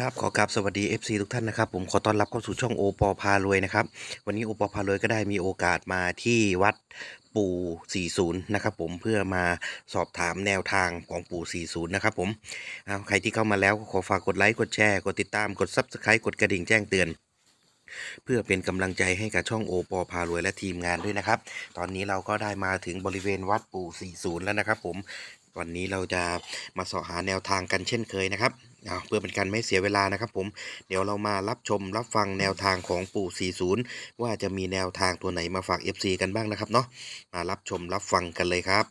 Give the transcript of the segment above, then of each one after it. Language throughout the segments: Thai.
ครับขอกราบสวัสดี FC ทุกท่านนะครับผมขอต้อนรับเข้าสู่ช่องโอปอพารวยนะครับวันนี้โอปอพารวยก็ได้มีโอกาสมาที่วัดปู่40นะครับผมเพื่อมาสอบถามแนวทางของปู่40นะครับผมใครที่เข้ามาแล้วก็ขอฝากกดไลค์กดแชร์กดติดตามกด Subscribe กดกระดิ่งแจ้งเตือนเพื่อเป็นกำลังใจให้กับช่องโอปอพารวยและทีมงานด้วยนะครับตอนนี้เราก็ได้มาถึงบริเวณวัดปู่40แล้วนะครับผมวันนี้เราจะมาสอบหาแนวทางกันเช่นเคยนะครับเพื่อเป็นการไม่เสียเวลานะครับผมเดี๋ยวเรามารับชมรับฟังแนวทางของปู่40ว่าจะมีแนวทางตัวไหนมาฝาก FC กันบ้างนะครับเนาะมารับชมรับฟังกันเลยครับ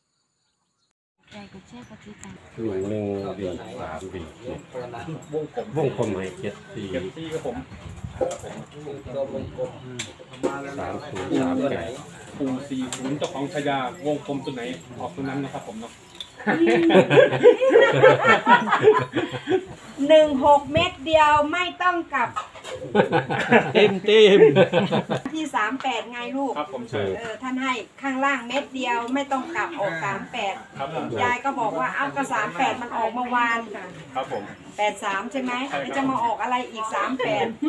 หน่วยหนึ่งเดือน3เดือนวงกลมให้7 4ครับผม3038 ปู่40เจ้าของชายาวงกลมตัวไหนออกตัวนั้นนะครับผมเนาะ 16 เม็ดเดียวไม่ต้องกลับเต็มที่38ไงลูกครับผมใช่ท่านให้ข้างล่างเม็ดเดียวไม่ต้องกลับออก38 ครับผมยายก็บอกว่าเอาก็38มันออกเมื่อวานค่ะครับผม 83ใช่ไหมจะมาออกอะไรอีก38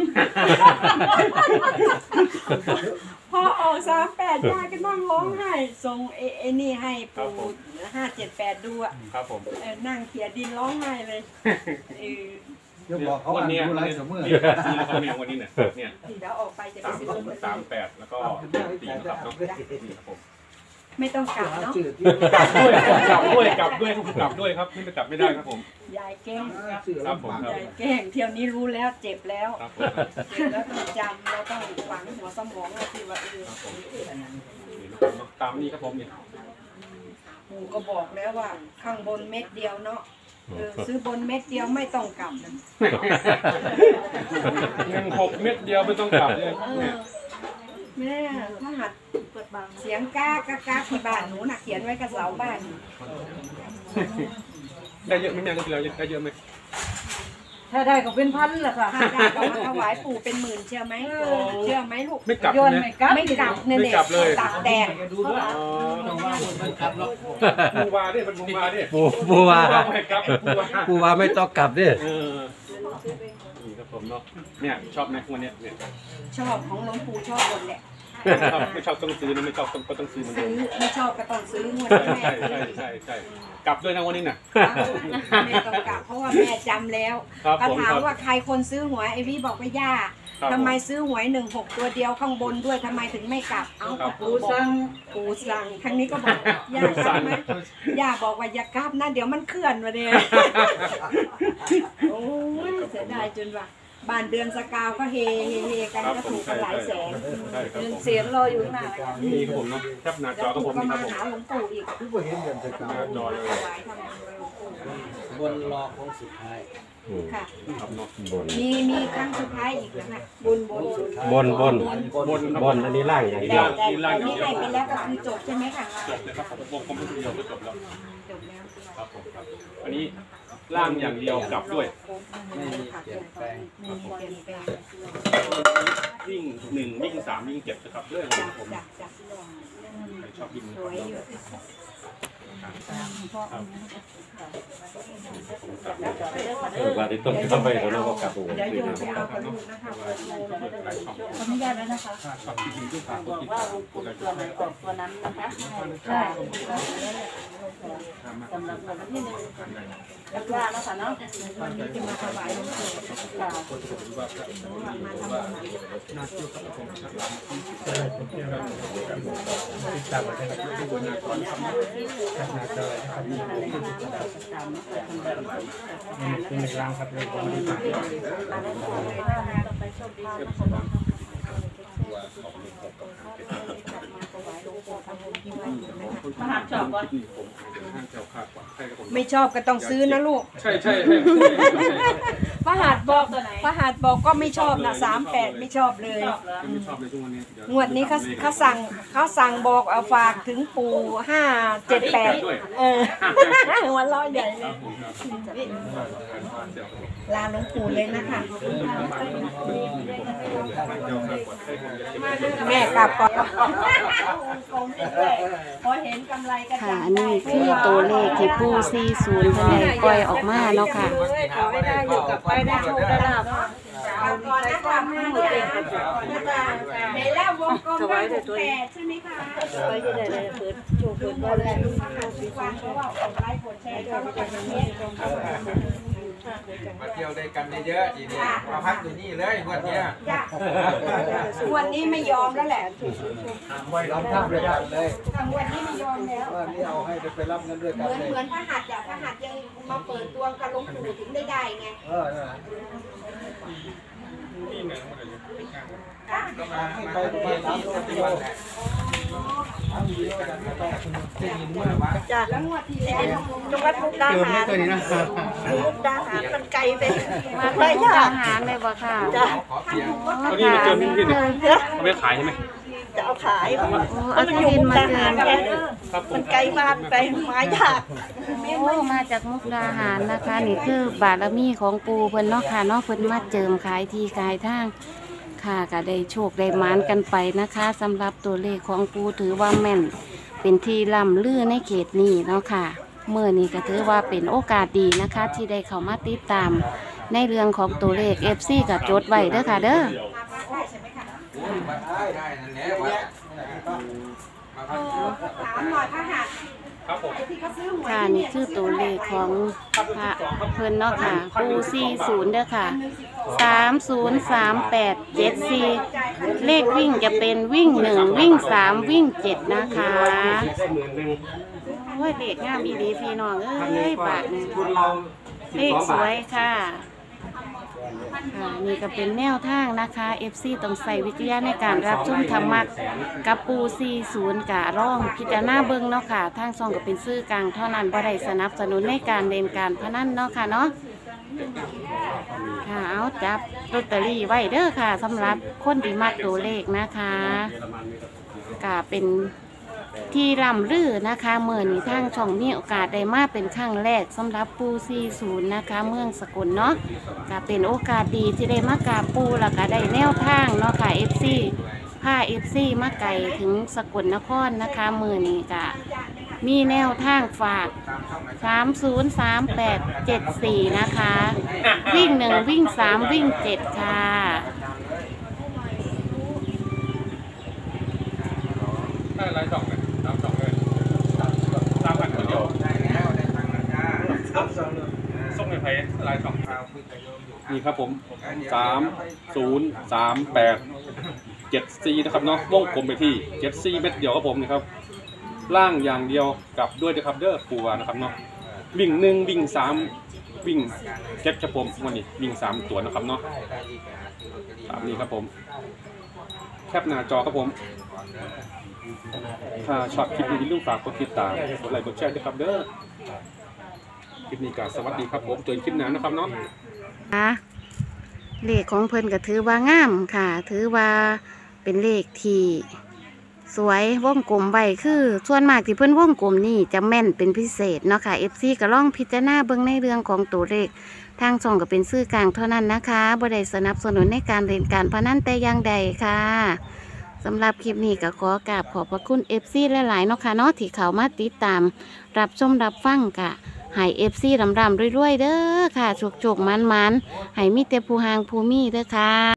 พอออก38ยายก็นั่งร้องไห้ส่งไอ้นี่ให้ปู่578ดูอ่ะครับผมนั่งเขียดินร้องไห้เลยเดี๋ยวบอกเขาว่าดูไลฟ์เสมอนี่นะครับเนี่ยวันนี้เนี่ยเดี๋ยวออกไปจะไปซื้อ 38แล้วก็4นะครับเนาะนี่ครับผมไม่ต้องกลับเนาะกลับด้วยครับไม่ไปกลับไม่ได้ครับผมยายแกล้งครับผมยายแกล้งเที่ยวนี้รู้แล้วเจ็บแล้วครับแล้วต้องจำแล้วต้องฝังหัวสมองที่ว่าตามนี้ครับผมเนี่ยปู่ก็บอกแล้วว่าข้างบนเม็ดเดียวเนาะซื้อบนเม็ดเดียวไม่ต้องกลับ 16 เม็ดเดียวไม่ต้องกลับเลยแม่ถ้าหัดเสียงก้าที่บ้านหนูน่ะเขียนไว้กับเสาบ้านได้เยอะไหมแม่ก็คือเราได้เยอะไหมถ้าได้ก็เป็นพันแหละค่ะถ้าได้ก็มาถวายปู่เป็นหมื่นเชื่อไหมเชื่อไหมลูกไม่กลับนะไม่กลับเนี่ยตักแตกปูวาดิมันปูวาดิปูวาไม่กลับปูวาไม่ต้องกลับดินี่ครับผมเนาะเนี่ยชอบไหมวันนี้เนี่ยชอบของหลวงปู่ชอบหมดแหละไม่ชอบต้องซื้อนะไม่ชอบก็ต้องซื้อมันไม่ชอบก็ต้องซื้อหมดแม่ใช่กลับด้วยนะวันนี้น่ะแม่ต้องกลับเพราะว่าแม่จำแล้วก็ถามว่าใครคนซื้อหวยไอวี่บอกว่าย่าทำไมซื้อหวย16ตัวเดียวข้างบนด้วยทำไมถึงไม่กลับเอาปู่สั่งครั้งนี้ก็บอกย่ากลับไหมย่าบอกว่าอย่ากลับนะเดี๋ยวมันเคลื่อนมาเนี่ยโอ้ยเสียดายจนว่าบ้านเดือนสกาวก็เฮกันก็ถูกกันหลายแสนเสียงรออยู่ข้างหน้านี่ครับผมเนาะแคปหน้าจอครับผมนี่ครับผมหาหลวงปู่อีกทุกคนเห็นเดือนสกาวจอเลยบนรอของสุดท้ายค่ะมีครั้งสุดท้ายอีกแล้วค่ะบนอันนี้ล่างอย่างเดียวนี่ให้ไปแล้วก็คือจบใช่ไหมคะจบเลยครับผมวงกลมเดียวก็จบแล้วครับผมครับอันนี้ล่างอย่างเดียวกลับด้วยไม่มีเปลี่ยนแปลงวิ่ง1วิ่ง3วิ่ง7นะครับเรื่องของผมชอบวิ่งว่าที่ต้องเข้าไปแล้วเราก็กลับหัวเดี๋ยวโยมจะเอากระดูกนะคะขออนุญาตแล้วนะคะบอกว่าตัวไหนออกตัวนั้นนะคะใช่สำหรับวันที่1แล้วก็นะคะเนาะวันนี้จะมาถวายหลวงปู่ค่ะมาทำบุญเป็นในร่างครับเลยผมที่ผ่านไม่ชอบก็ต้องซื้อนะลูกใช่พระหัตถ์บอกก็ไม่ชอบนะ38ไม่ชอบเลยงวดนี้เขาสั่งบอกเอาฝากถึงปู่578หัวเราะใหญ่เลยลาหลวงปู่เลยนะคะแม่กลับก่อนพอเห็นกำไรกันค่ะอันนี้คือตัวเลขที่ปู่40เพิ่นได้ปล่อยออกมาเนาะค่ะไปได้โชคได้ลาภเอาก่อนนะคะแม่เห็นแล้ววงกลมว่า68ใช่ไหมคะไปที่ไหนเลยเปิดโชคเปิดบอลเลยวันเพราะว่าออกไลฟ์กดแชร์ก็มาจากประเทศมาเที่ยวด้วยกันเยอะๆทีนี้มาพักอยู่นี่เลยวันนี้จ้ะวันนี้ไม่ยอมแล้วแหละไว้รับท่าด้วยกันเลยวันนี้ไม่ยอมแล้ววันนี้เอาให้ไปรับเงินด้วยเหกันมือนเลยเหมือนพระหัตถ์อะพระหัตถ์ยังมาเปิดตัวกับหลวงปู่ถึงได้ไงนั่นแหละนี่หนึ่งหมดเลยก็มาให้ไปรับที่วันแหละทำดีด้วยกันก็ต้องได้ยินเมื่อวานจ้ะแล้วงวดที่แล้วจังหวัดมุกดาหารมุกดาหารมันไกลไปมาไปไปทค่ะหารเลยบ่ค่ะจ้ะขอเพียงตอนนี้มาเจอพี่พี่เนี่ยเอาไปขายใช่ไหมจะเอาขายโอ้เอาที่ดินมาเจอครับผมมันไกลบ้านไปมายากโอ้มาจากมุกดาหารนะคะ นี่คือบารมีของปูเพิ่นเนาะค่ะเนาะเพิ่นมาเจิมขายที่ขายทางค่ะก็ได้โชคได้หมานกันไปนะคะสำหรับตัวเลขของปูถือว่าแม่นเป็นที่ล่ำลือในเขตนี้เนาะค่ะเมื่อนี้ก็ถือว่าเป็นโอกาสดีนะคะ ที่ได้เข้ามาติดตามในเรื่องของตัวเลข FC กับจดไว้เด้อค่ะเด้อได้นั่นแหละวัดมาพักถามหน่อยพระหัตถ์ครับผมไอ้ที่เขาซื้อหวยค่ะนี่คือตัวเลขของพระเพิ่นเนาะค่ะปู40เด้อค่ะ303874เลขวิ่งจะเป็นวิ่ง1วิ่ง3วิ่ง7นะคะได้10,000 โอ้ยเลขงามอีหลีพี่น้องเอ้ยบาทนี่ทุนเราเลขสวยค่ะนี่ก็เป็นแนวทางนะคะ FC ต้องใส่วิทยาในการรับชมธรรมะกับปู40กะร่องพิจารณาเบิ่งเนาะค่ะทางช่องก็เป็นซื้อกลางเท่านั้นบ่ได้สนับสนุนในการเล่นการพนันเนาะค่ะเนาะค่ะเอาจับลอตเตอรี่ไว้เด้อค่ะสำหรับคนที่มักตัวเลขนะคะก็เป็นที่ร่ำลือนะคะเมื่อนี้ทางช่องมีโอกาสได้มาเป็นครั้งแรกสำหรับปู40นะคะเมืองสกลเนาะก็เป็นโอกาสดีที่ได้มากราบปูแล้วก็ได้แนวทางเนาะค่ะ FC พา FC มาไกลถึงสกลนครนะคะเมื่อนี้ก็มีแนวทางฝาก303874นะคะวิ่ง1วิ่ง3วิ่ง7ค่ะได้รายสองเลยรับสองเลย3,000คนเดียวได้แล้วได้ทางแล้วจ้าส่งในไพ่รายสองเอาคุยกับโยมอยู่นี่ครับผม303874นะครับเนาะวงกลมไปที่74เม็ดเดียวครับผมนี่ครับล่างอย่างเดียวกลับด้วยนะครับเด้อปูวานะครับเนาะวิ่ง1วิ่ง3วิ่ง7ครับผมวันนี้วิ่ง3ตัวนะครับเนาะได้อีกนะคือจะดีตามนี้ครับผมแคปหน้าจอครับผมถ้าชอบคลิปนี้อย่าลืมฝากกดติดตามกดไลค์กดแชร์ด้วยครับเด้อคลิปนี้ก็สวัสดีครับผมเจอกันคลิปหน้านะครับเนาะเลขของเพิ่นก็ถือว่างามค่ะ ถือว่าเป็นเลขที่สวยวงกลมไว้คือส่วนมากที่เพิ่นวงกลมนี่จะแม่นเป็นพิเศษเนาะค่ะ FC ก็ลองพิจารณาเบิ่งในเรื่องของตัวเลขทางช่องก็เป็นสื่อกลางเท่านั้นนะคะบ่ได้สนับสนุนในการเล่นการพนันแต่อย่างใดค่ะสำหรับคลิปนี้ก็ขอกราบขอบพระคุณ FC หลายๆเนาะค่ะเนาะที่เข้ามาติดตามรับชมรับฟังกะให้ FC รำๆรวยๆเด้อค่ะโชคๆมันๆให้มีแต่ผู้หางผู้มีเด้อค่ะ